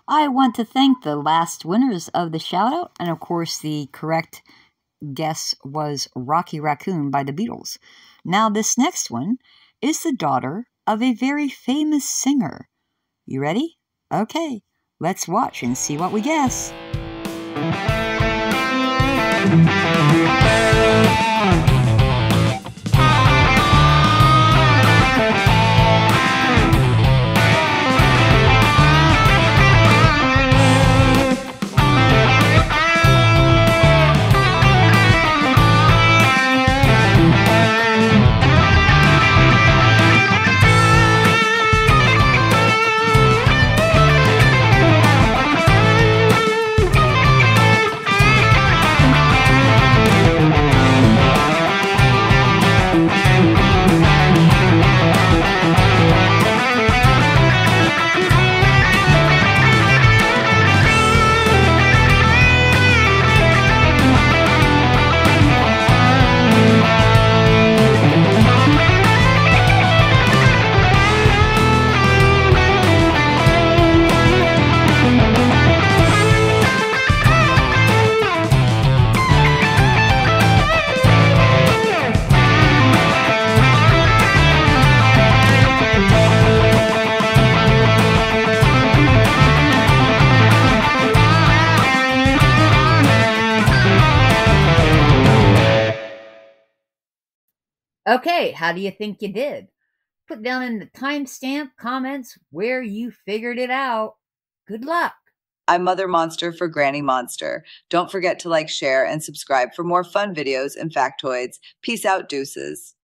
I want to thank the last winners of the shoutout, and of course the correct guess was Rocky Raccoon by the Beatles. Now this next one is the daughter of a very famous singer. You ready? Okay, let's watch and see what we guess. Okay, how do you think you did? Put down in the timestamp comments where you figured it out. Good luck. I'm Mother Monster for Granny Monster. Don't forget to like, share, and subscribe for more fun videos and factoids. Peace out, deuces.